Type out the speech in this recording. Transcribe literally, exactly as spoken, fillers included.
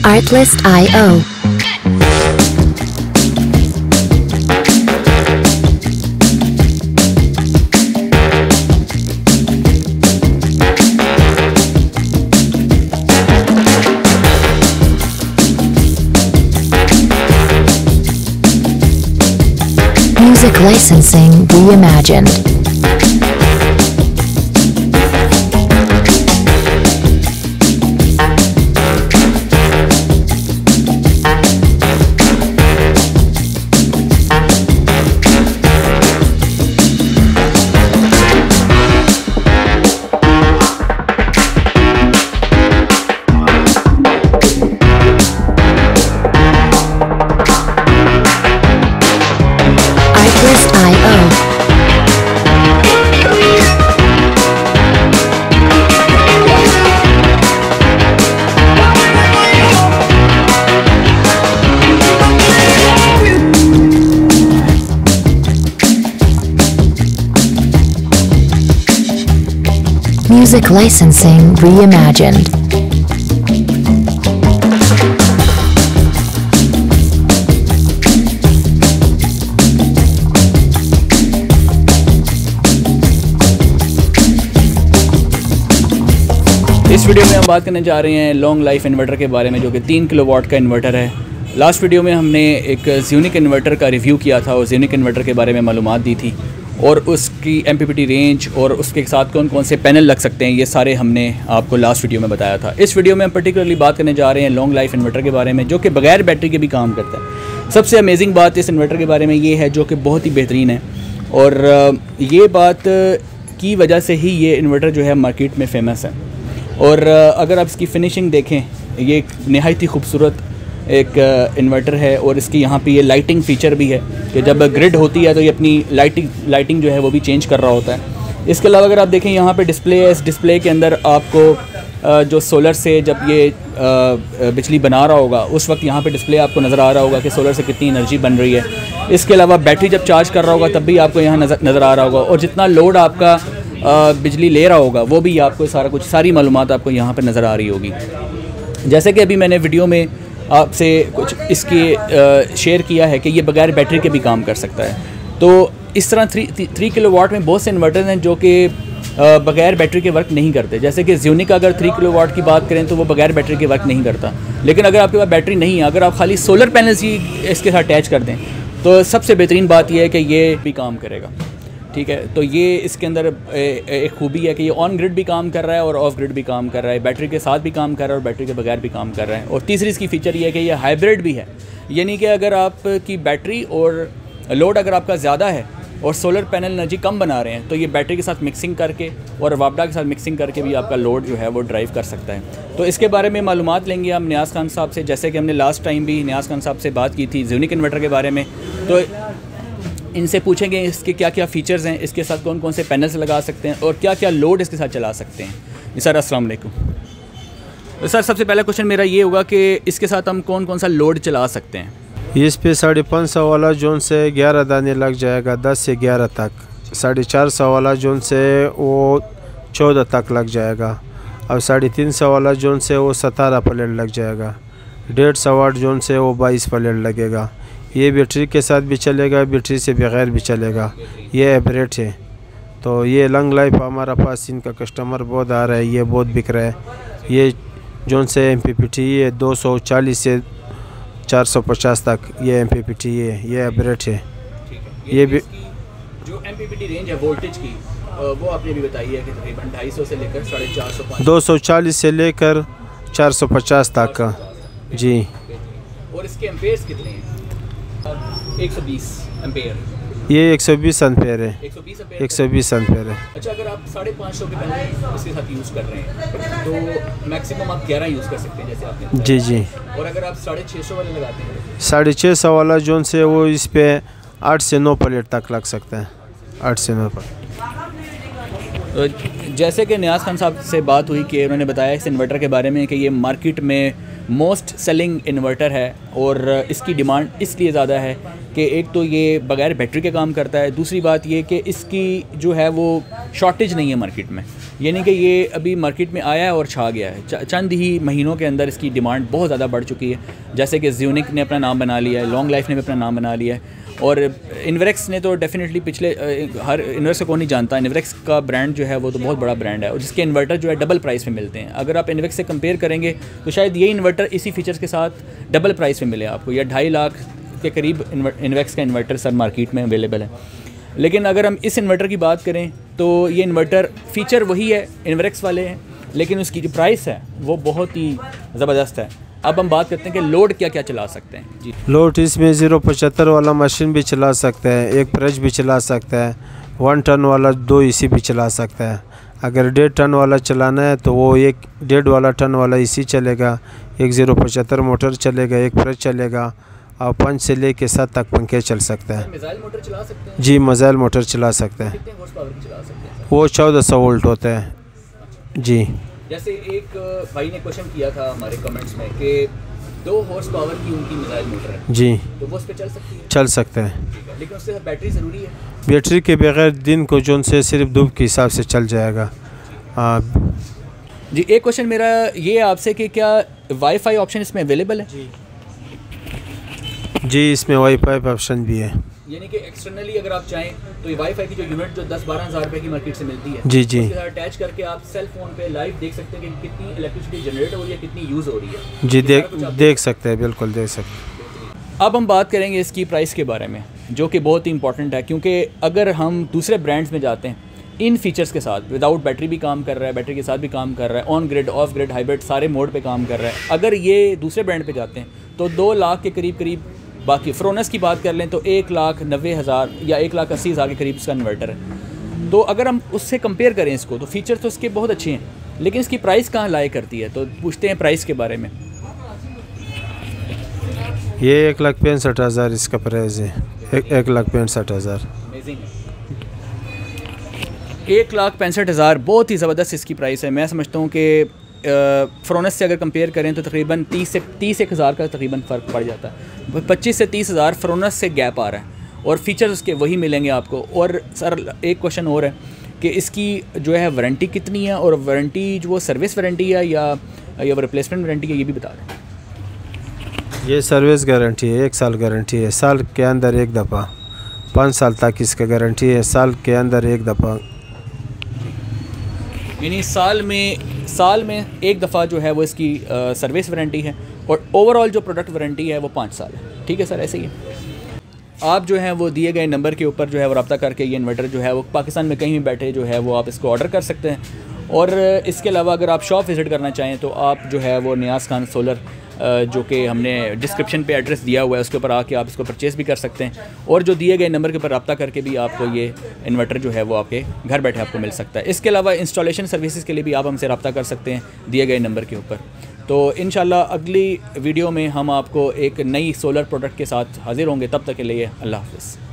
Artlist I O Music licensing reimagined. Music licensing reimagined. इस video में हम बात करने जा रहे हैं लॉन्ग लाइफ इन्वर्टर के बारे में, जो कि तीन किलो वाट का इन्वर्टर है। लास्ट वीडियो में हमने एक ज़्यूनिक इन्वर्टर का रिव्यू किया था और ज़्यूनिक इन्वर्टर के बारे में मालूमात दी थी और उसकी M P P T range और उसके साथ कौन कौन से पैनल लग सकते हैं, ये सारे हमने आपको लास्ट वीडियो में बताया था। इस वीडियो में हम पर्टिकुलरली बात करने जा रहे हैं लॉन्ग लाइफ इन्वर्टर के बारे में, जो कि बगैर बैटरी के भी काम करता है। सबसे अमेजिंग बात इस इन्वर्टर के बारे में ये है, जो कि बहुत ही बेहतरीन है, और ये बात की वजह से ही ये इन्वर्टर जो है मार्केट में फ़ेमस है। और अगर आप इसकी फ़िनिशिंग देखें, ये एक नहायत ही खूबसूरत एक इन्वर्टर है और इसकी यहाँ पे ये लाइटिंग फ़ीचर भी है कि जब ग्रिड होती है तो ये अपनी लाइटिंग लाइटिंग जो है वो भी चेंज कर रहा होता है। इसके अलावा अगर आप देखें यहाँ पे डिस्प्ले है, इस डिस्प्ले के अंदर आपको जो सोलर से जब ये बिजली बना रहा होगा उस वक्त यहाँ पे डिस्प्ले आपको नज़र आ रहा होगा कि सोलर से कितनी एनर्जी बन रही है। इसके अलावा बैटरी जब चार्ज कर रहा होगा तब भी आपको यहाँ नज़र नज़र आ रहा होगा, और जितना लोड आपका बिजली ले रहा होगा वो भी आपको सारा कुछ सारी मालूमात आपको यहाँ पर नज़र आ रही होगी। जैसे कि अभी मैंने वीडियो में आपसे कुछ इसकी शेयर किया है कि ये बगैर बैटरी के भी काम कर सकता है। तो इस तरह थ्री थ्री किलो वाट में बहुत से इन्वर्टर हैं जो कि बगैर बैटरी के वर्क नहीं करते। जैसे कि ज़्यूनिक अगर थ्री किलो वाट की बात करें तो वो बगैर बैटरी के वर्क नहीं करता। लेकिन अगर आपके पास बैटरी नहीं है, अगर आप खाली सोलर पैनल्स ही इसके साथ अटैच कर दें तो सबसे बेहतरीन बात यह है कि ये भी काम करेगा। ठीक है, तो ये इसके अंदर एक खूबी है कि ये ऑन ग्रिड भी काम कर रहा है और ऑफ ग्रिड भी काम कर रहा है, बैटरी के साथ भी काम कर रहा है और बैटरी के बगैर भी काम कर रहा है। और तीसरी इसकी फ़ीचर ये है कि ये हाइब्रिड भी है, यानी कि अगर आपकी बैटरी और लोड अगर आपका ज़्यादा है और सोलर पैनल एनर्जी कम बना रहे हैं तो ये बैटरी के साथ मिक्सिंग करके और वापडा के साथ मिक्सिंग करके भी आपका लोड जो है वो ड्राइव कर सकता है। तो इसके बारे में मालूमात लेंगे हम नियाज़ खान साहब से, जैसे कि हमने लास्ट टाइम भी नियाज़ खान साहब से बात की थी ज़्यूनिक इन्वर्टर के बारे में। तो इनसे पूछेंगे इसके क्या क्या फ़ीचर्स हैं, इसके साथ कौन कौन से पैनल्स लगा सकते हैं और क्या क्या लोड इसके साथ चला सकते हैं। सर अस्सलाम वालेकुम। तो सर सबसे पहला क्वेश्चन मेरा ये होगा कि इसके साथ हम कौन कौन सा लोड चला सकते हैं। इस पे साढ़े पाँच सौ वाला जोन से ग्यारह दाने लग जाएगा, दस से ग्यारह तक। साढ़े चार सौ वाला जोन से वो चौदह तक लग जाएगा, और साढ़े तीन सौ वाला जोन से वो सतारह प्लेट लग जाएगा। डेढ़ सौ वाट जोन से वो बाईस प्लेट लगेगा। ये बैटरी के साथ भी चलेगा, बैटरी से बगैर भी चलेगा। ये एवरेट है। तो ये लॉन्ग लाइफ हमारा पास इनका कस्टमर बहुत आ रहा है, ये बहुत बिक रहा है। ये जोन से एम पी पी टी है दो सौ चालीस से चार सौ पचास तक ये एम पी पी टी है, ये एवरेट है। ये भी जो M P P T range है वोल्टेज की वो आपने भी बताई है कि तकरीबन ढाई सौ से लेकर साढ़े चार सौ दो सौ चालीस से लेकर चार सौ पचास तक का जी। और इसके एम्पेयर्स कितने हैं? एक सौ बीस एम्पेयर। ये एक सौ बीस एम्पेयर है। एक सौ बीस एम्पेयर एक सौ बीस एम्पेयर है। अच्छा, अगर आप साढ़े पाँच सौ के पैनल इसके साथ यूज़ कर रहे हैं तो मैक्सिमम आप ग्यारह यूज़ कर सकते हैं जैसे आपने। जी जी। और अगर आप साढ़े छः सौ वाले लगाते हैं, साढ़े छः सौ वाला जोन से वो इस पे आठ से नौ प्लेट तक लग सकता है। आठ से नौ प्लेट। तो जैसे कि नियाज़ खान साहब से बात हुई कि उन्होंने बताया इस इन्वर्टर के बारे में कि ये मार्केट में मोस्ट सेलिंग इन्वर्टर है और इसकी डिमांड इसलिए ज़्यादा है कि एक तो ये बगैर बैटरी के काम करता है, दूसरी बात ये कि इसकी जो है वो शॉर्टेज नहीं है मार्केट में, यानी कि ये अभी मार्केट में आया है और छा गया है। चंद ही महीनों के अंदर इसकी डिमांड बहुत ज़्यादा बढ़ चुकी है, जैसे कि ज़्यूनिक ने अपना नाम बना लिया है, लॉन्ग लाइफ ने भी अपना नाम बना लिया है और इन्वेरेक्स ने तो डेफिनेटली पिछले हर इन्वेरेक्स को नहीं जानता, इन्वेरेक्स का ब्रांड जो है वो तो बहुत बड़ा ब्रांड है और जिसके इन्वर्टर जो है डबल प्राइस में मिलते हैं। अगर आप इन्वेरेक्स से कंपेयर करेंगे तो शायद ये इन्वर्टर इसी फीचर्स के साथ डबल प्राइस में मिले आपको, या ढाई लाख के करीब इन्वेरेक्स का इन्वर्टर सर मार्केट में अवेलेबल है। लेकिन अगर हम इस इन्वर्टर की बात करें तो ये इन्वर्टर फ़ीचर वही है, इन्वेरेक्स वाले हैं, लेकिन उसकी जो प्राइस है वो बहुत ही ज़बरदस्त है। अब हम बात करते हैं कि लोड क्या क्या चला सकते हैं। जी, लोड इसमें ज़ीरो पचहत्तर वाला मशीन भी चला सकते हैं, एक फ्रिज भी चला सकता है, वन टन वाला दो एसी भी चला सकता है। अगर डेढ़ टन वाला चलाना है तो वो एक डेढ़ वाला टन वाला एसी चलेगा, एक ज़ीरो पचहत्तर मोटर चलेगा, एक फ्रिज चलेगा और पाँच से ले के सात तक पंखे चल सकते हैं। मिसाइल मोटर चला सकते हैं? जी, मिसाइल मोटर चला सकते हैं। कितने हॉर्स पावर की चला सकते हैं? वो चौदह सौ वोल्ट होते हैं। जी, जैसे एक भाई ने क्वेश्चन किया था हमारे कमेंट्स में कि दो हॉर्स पावर की उनकी मिसाइल मोटर है, जी, तो वो उस पर चल सकती है? चल सकते हैं, लेकिन उससे बैटरी ज़रूरी है? बैटरी के बगैर दिन को जोन से सिर्फ धूप के हिसाब से चल जाएगा। हाँ जी, एक क्वेश्चन मेरा ये आपसे कि क्या वाईफाई ऑप्शन इसमें अवेलेबल है? जी जी इसमें वाईफाई ऑप्शन भी है, यानी कि एक्सटर्नली अगर आप चाहें तो ये वाईफाई की जो यूनिट जो दस बारह हज़ार रुपये की मार्केट से मिलती है, जी जी उसके साथ अटैच करके आप सेल फोन पे लाइव देख सकते हैं कि कितनी इलेक्ट्रिसिटी जनरेट हो रही है, कितनी यूज़ हो रही है। जी, देख देख सकते हैं, बिल्कुल देख सकते हैं। अब हम बात करेंगे इसकी प्राइस के बारे में, जो कि बहुत ही इंपॉर्टेंट है, क्योंकि अगर हम दूसरे ब्रांड्स में जाते हैं इन फीचर्स के साथ, विदाउट बैटरी भी काम कर रहा है, बैटरी के साथ भी काम कर रहा है, on grid, off grid, hybrid सारे मोड पे काम कर रहा है, अगर ये दूसरे ब्रांड पे जाते हैं तो दो लाख के करीब करीब, बाकी फ्रोनस की बात कर लें तो एक लाख नब्बे हज़ार या एक लाख अस्सी हज़ार के करीब इसका इन्वर्टर है। तो अगर हम उससे कंपेयर करें इसको तो फीचर तो इसके बहुत अच्छे हैं, लेकिन इसकी प्राइस कहाँ लाए करती है, तो पूछते हैं प्राइस के बारे में। ये एक लाख पैंसठ हज़ार इसका प्राइस है, एक, एक लाख पैंसठ हज़ार। एक लाख पैंसठ हज़ार बहुत ही ज़बरदस्त इसकी प्राइस है। मैं समझता हूँ कि फ्रोनस से अगर कंपेयर करें तो तकरीबन तीस से तीस एक हज़ार का तकरीबन फ़र्क पड़ जाता है। पच्चीस से तीस हज़ार फ्रोनस से गैप आ रहा है और फीचर्स उसके वही मिलेंगे आपको। और सर एक क्वेश्चन और है कि इसकी जो है वारंटी कितनी है, और वारंटी जो वो सर्विस वारंटी है या या रिप्लेसमेंट वारंटी है, ये भी बता दें। ये सर्विस गारंटी है, एक साल गारंटी है, साल के अंदर एक दफ़ा, पाँच साल तक इसका गारंटी है, साल के अंदर एक दफ़ा, यानी साल में साल में एक दफ़ा जो है वो इसकी सर्विस वारंटी है, और ओवरऑल जो प्रोडक्ट वारंटी है वो पाँच साल है। ठीक है सर, ऐसे ही है। आप जो है वो दिए गए नंबर के ऊपर जो है वो रब्ता करके ये इन्वर्टर जो है वो पाकिस्तान में कहीं भी बैठे जो है वो आप इसको ऑर्डर कर सकते हैं। और इसके अलावा अगर आप शॉप विज़िट करना चाहें तो आप जो है वो नियाज़ खान सोलर, जो कि हमने डिस्क्रिप्शन पे एड्रेस दिया हुआ है, उसके ऊपर आके आप इसको परचेज़ भी कर सकते हैं, और जो दिए गए नंबर के ऊपर रब्ता करके भी आपको ये इन्वर्टर जो है वो आपके घर बैठे आपको मिल सकता है। इसके अलावा इंस्टॉलेशन सर्विसेज के लिए भी आप हमसे रब्ता कर सकते हैं दिए गए नंबर के ऊपर। तो इंशाल्लाह अगली वीडियो में हम आपको एक नई सोलर प्रोडक्ट के साथ हाज़िर होंगे। तब तक के लिए अल्लाह हाफ़िज़।